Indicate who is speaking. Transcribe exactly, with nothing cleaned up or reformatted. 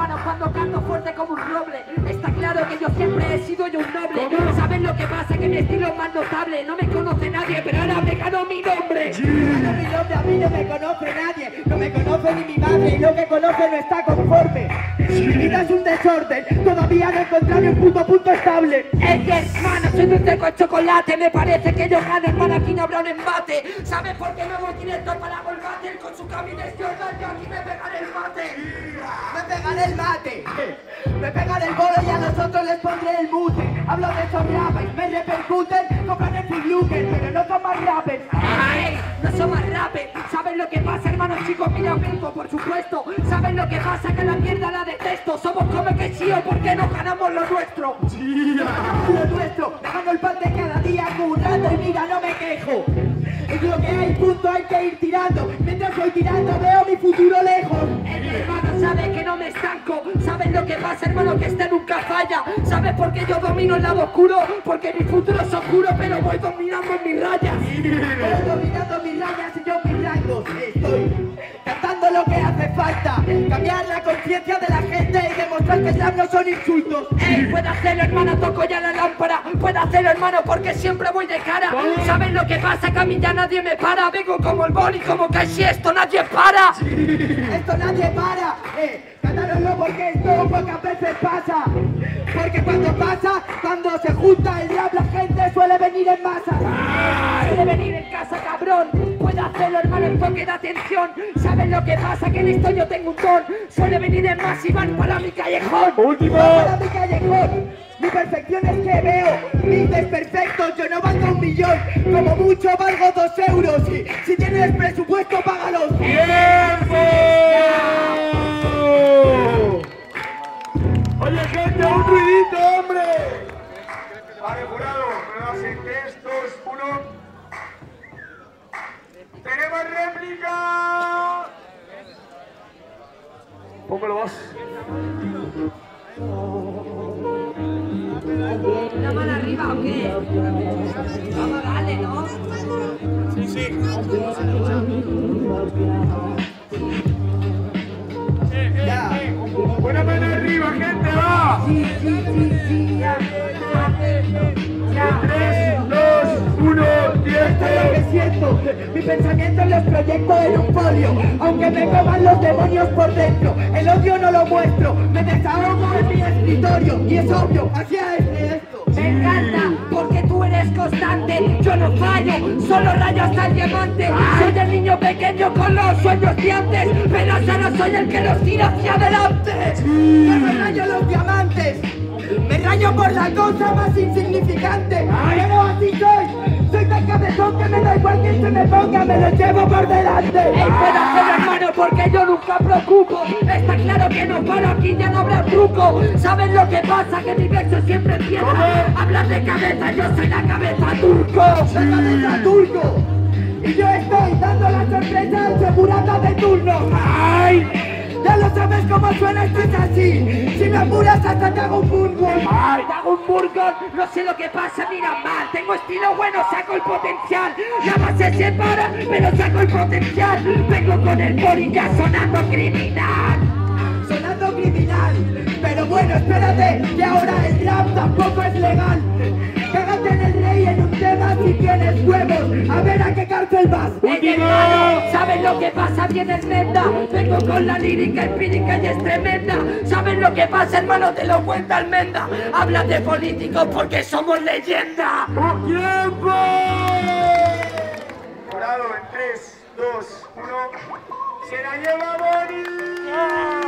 Speaker 1: hermano, cuando canto fuerte como un roble. Está claro que yo siempre he sido yo un noble. ¿Saben lo que pasa? Que mi estilo es más notable. No me conoce nadie, pero ahora me gano mi nombre.
Speaker 2: Sí. Gano mi nombre, a mí no me conoce nadie. No me conoce ni mi madre, y lo que conoce no está conforme. Sí. Mi vida es un desorden, todavía no he encontrado ni un puto punto estable.
Speaker 1: Es que, hermano, soy dulce con chocolate. Me parece que yo gano, hermano, aquí no habrá un embate. ¿Sabes por qué no voy directo para Golbate? Con su camino de Jordan, yo aquí me pegaré el mate.
Speaker 2: Me pegaré el mate, me pegaré el bolo y a los otros les pondré el mute. Hablo de esos rappers, me repercuten, compran el Big Luke, pero no son más rappers.
Speaker 1: ¡Ay! No son más rappers. ¿Saben lo que pasa, hermanos chicos? Mira, vengo, por supuesto. ¿Saben lo que pasa? Que la mierda la detesto. Somos como que sí o porque no ganamos lo nuestro.
Speaker 2: Sí, lo nuestro. Me gano el pan de cada día currando y mira, no me quejo. Es lo que hay, punto, hay que ir tirando. Mientras voy tirando veo mi futuro lejos.
Speaker 1: El hermano sabe que no me estanco. ¿Saben lo que pasa, hermano? Que este nunca falla. ¿Sabes por qué yo domino el lado oscuro? Porque mi futuro es oscuro, pero voy dominando en mis rayas.
Speaker 2: Voy dominando mis rayas y yo mis rangos. Estoy cantando lo que hace falta. Cambiar la conciencia de la gente y demostrar que el rap no son insultos.
Speaker 1: Ey, puedo hacerlo, hermano, toco ya la lámpara. Puedo hacerlo, hermano, porque siempre voy de cara. ¿Saben lo que pasa? Que a mí ya nadie me para. Vengo como el boli, como que si esto nadie para.
Speaker 2: Sí. Esto nadie para. Eh, cantároslo porque esto pocas veces pasa. Porque cuando pasa, cuando se junta el rap, la gente suele venir en masa.
Speaker 1: Suele venir en casa, cabrón. Puedo hacerlo, hermano, enfoque de atención. ¿Saben lo que pasa? Que en esto yo tengo un don. Suele venir en masa y van para mi callejón.
Speaker 2: ¡Último! Para mi callejón. Mi perfección es que veo mis desperfectos, yo no valgo un millón, como mucho valgo dos euros. Y si tienes presupuesto, págalos.
Speaker 3: ¡Tiempo! Oye, gente, un ruidito, hombre. Vale, jurado, pruebas en tres, dos, uno. ¡Tenemos réplica! Póngalo vos.
Speaker 1: ¿Una mano arriba o qué? Vamos a darle, ¿no?
Speaker 3: Sí, sí. Eh, eh, eh. Buena mano arriba, gente, va.
Speaker 1: Sí, sí, sí, sí, ya. Ya.
Speaker 3: tres, dos, uno, diez.
Speaker 2: Esto es lo que siento, mi pensamiento los proyecto en un folio. Aunque me coman los demonios por dentro, el odio no lo muestro. Me desahogo en mi escritorio y es obvio, así es esto.
Speaker 1: Me encanta, porque tú eres constante. Yo no fallo, solo rayo hasta el diamante. Soy el niño pequeño con los sueños de antes, pero solo soy el que los tira hacia adelante.
Speaker 2: Yo no rayo los diamantes, me rayo por la cosa más insignificante. Pero así soy, soy tan cabezón que me da igual que se me ponga, me lo llevo por delante.
Speaker 1: Ey, puedo hacerlo, hermano, porque yo nunca preocupo. Está claro que no paro, aquí ya no habrá truco. ¿Saben lo que pasa? Que mi verso siempre empieza. Hablas de cabeza, yo soy la cabeza turco.
Speaker 2: La cabeza turco. Y yo estoy dando la sorpresa al segurata de turno.
Speaker 1: ¡Ay!
Speaker 2: Ya lo sabes cómo suena, esto es así. Si me apuras hasta te hago un burger.
Speaker 1: ¡Ay! Te hago un burger, no sé lo que pasa, mira mal. Tengo estilo bueno, saco el potencial. La base se para, pero saco el potencial. Vengo con el boli ya sonando criminal.
Speaker 2: Sonando criminal. Pero bueno, espérate, que ahora el rap tampoco es legal. Cágate en el rey en un tema si tienes huevos. A ver a qué cárcel vas.
Speaker 1: Ey, hermano, ¿saben lo que pasa? Viene el menda. Vengo con la lírica empírica y es tremenda. ¿Saben lo que pasa, hermano? Te lo cuenta Almenda. Habla de políticos porque somos leyenda.
Speaker 3: ¡Tiempo! Jurado en tres, dos, uno. ¡Se la lleva Boni!